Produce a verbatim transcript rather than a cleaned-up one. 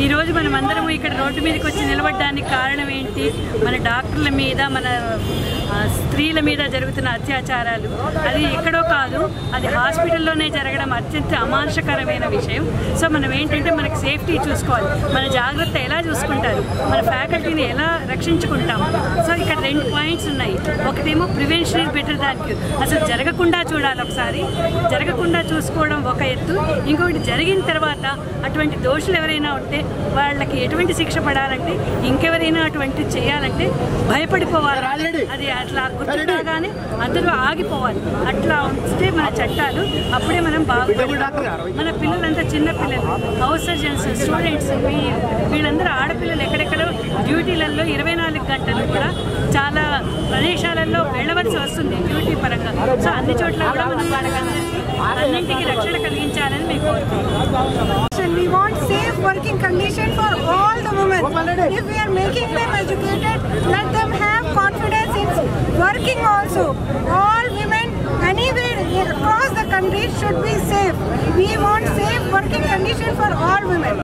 ఈ రోజు మనం అందరం ఇక్కడ రోడ్డు మీదకి వచ్చి నిలబడడానికి కారణం ఏంటి? మన డాక్టర్ల మీద, మన స్త్రీల మీద జరుగుతున్న అత్యాచారాలు. అది ఎక్కడో కాదు, అది హాస్పిటల్లోనే జరగడం అత్యంత అమానుషకరమైన విషయం. సో మనం ఏంటంటే మనకి సేఫ్టీ చూసుకోవాలి, మన జాగ్రత్త ఎలా చూసుకుంటారు, మన ఫ్యాకల్టీని ఎలా రక్షించుకుంటాం. సో ఇక్కడ రెండు పాయింట్స్ ఉన్నాయి. ఒకటేమో prevention is better than cure. అసలు జరగకుండా చూడాలి, ఒకసారి జరగకుండా చూసుకోవడం ఒక ఎత్తు. ఇంకొకటి జరిగిన తర్వాత అటువంటి దోషులు ఎవరైనా ఉంటే వాళ్ళకి ఎటువంటి శిక్ష పడాలంటే, ఇంకెవరైనా అటువంటి చేయాలంటే భయపడిపోవాలి. అది అట్లా గుర్తురాగానే అందరూ ఆగిపోవాలి. అట్లా ఉంటే మన చట్టాలు, అప్పుడే మనం బాగుపడాలి. మన పిల్లలంతా చిన్న పిల్లలు, హౌస్ సర్జన్స్, స్టూడెంట్స్, వీళ్ళందరూ ఆడపిల్లలు ఎక్కడెక్కడో డ్యూటీలలో ఇరవై నాలుగు గంటలు కూడా చాలా ప్రదేశాలలో వెళ్ళవలసి వస్తుంది డ్యూటీ పరంగా. సో అన్ని చోట్ల కూడా మనం వాళ్ళకందరికీ అన్నింటికి రక్షణ కలిగించాలని మేము కోరుకుంటున్నాం. We want safe working condition for all the women. If we are making them educated, let them have confidence in working also. All women anywhere across the country should be safe. We want safe working condition for all women.